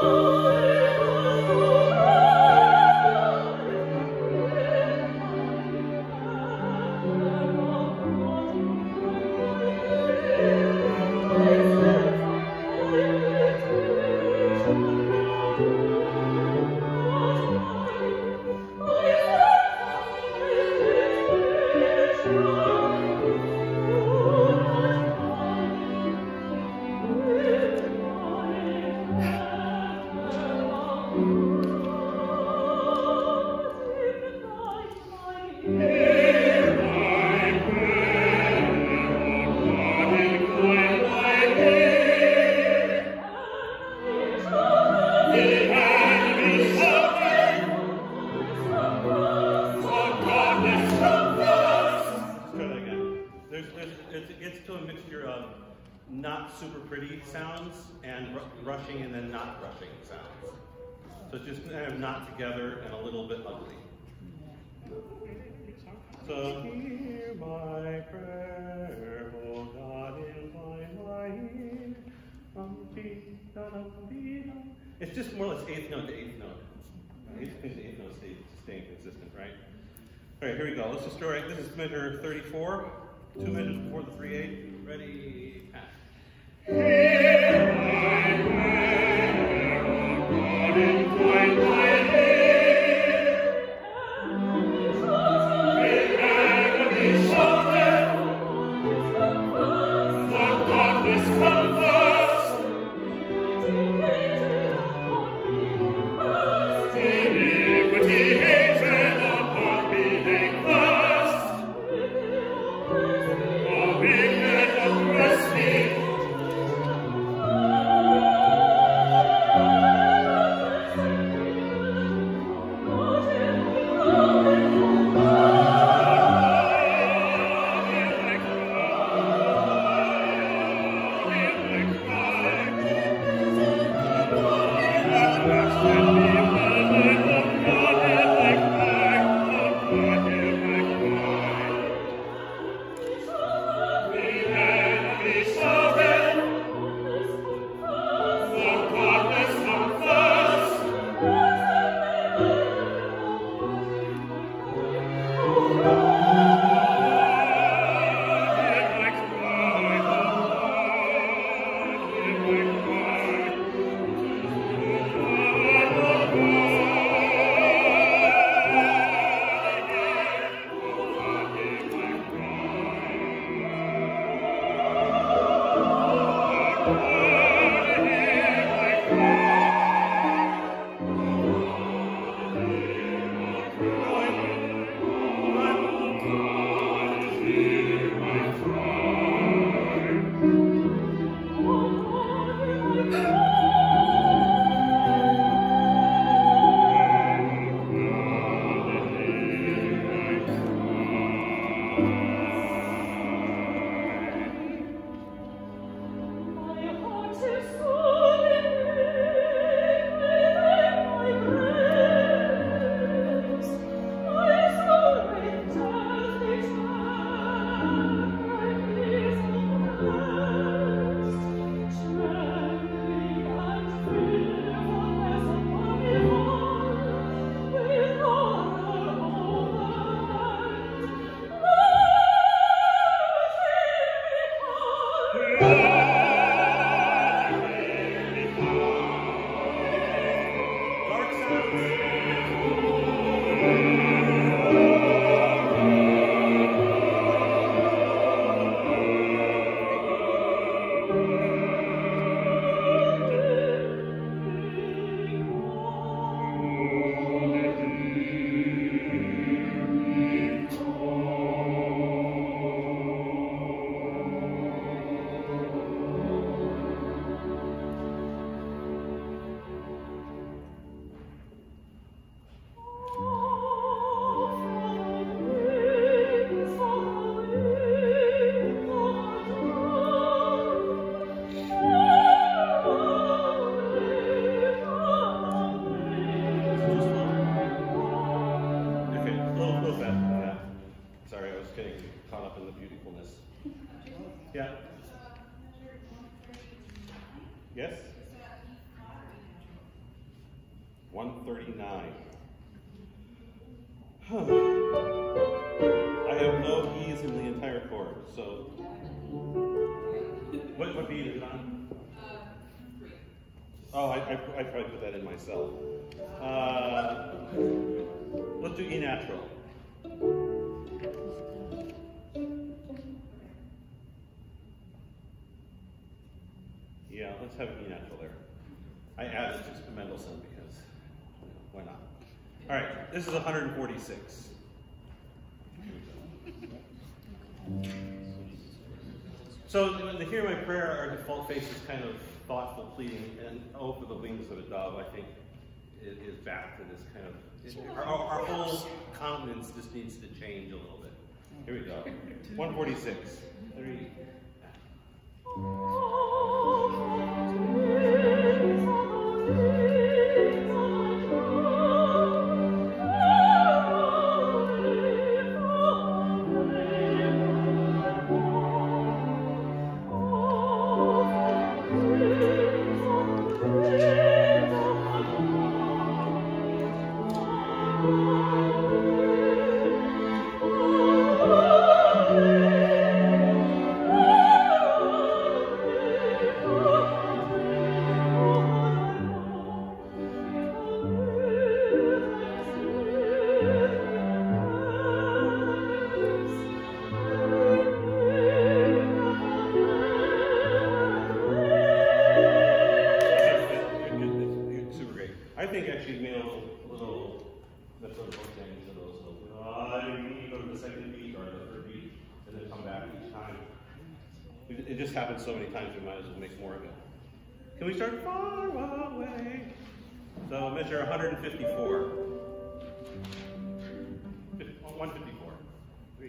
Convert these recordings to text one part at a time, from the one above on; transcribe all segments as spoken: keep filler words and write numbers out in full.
Not super pretty sounds and rushing and then not rushing sounds. So it's just kind of not together and a little bit ugly. So, hear my prayer, O God, incline my ear. It's just more or less eighth note to eighth note. Eighth to eighth note stay, staying consistent, right? All right, here we go. Let's just start. This is measure thirty-four. Two measures before the three eight. Ready, pass. Hear my prayer, O God, incline my ear. The enemy shouted, the godless come first. Iniquity hatred upon me hang fast. The wicked oppress me. one thirty-nine. Huh. I have no E's in the entire chord, so. What, what beat is it on? Uh, three. Oh, I, I, I probably put that in myself. Uh, let's do E natural. Yeah, let's have E natural there. I added just Mendelssohn because, you know, why not? All right, this is one forty-six. So when they hear my prayer, our default face is kind of thoughtful, pleading, and oh, for the wings of a dove, I think it is back to this kind of, it, our, our whole countenance just needs to change a little bit. Here we go. one forty-six. Three. It just happens so many times, we might as well make more of it. Can we start far away? So measure one fifty-four. one fifty-four. Three.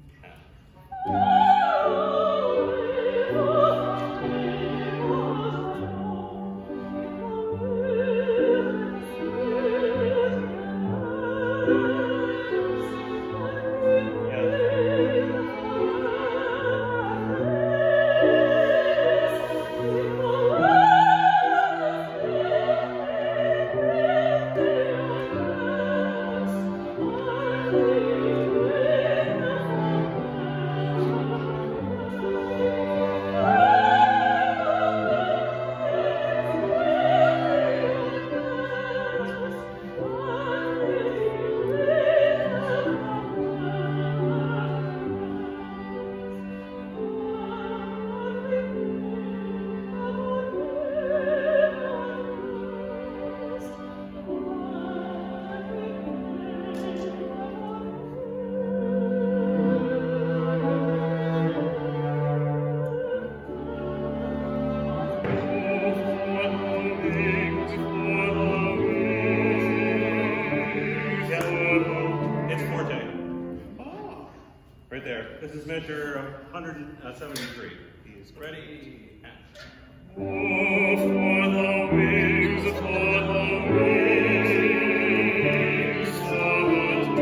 This is measure one seventy-three. He's ready. Oh, for the wings, for the wings of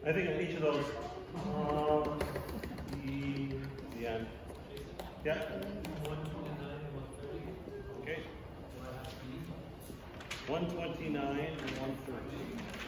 I think in each of those, um, the, the end. Yeah. Okay. one twenty-nine and one thirty.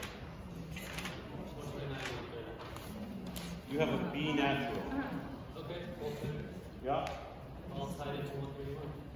You have a B natural. Okay. Yeah. All tied into one thirty-one.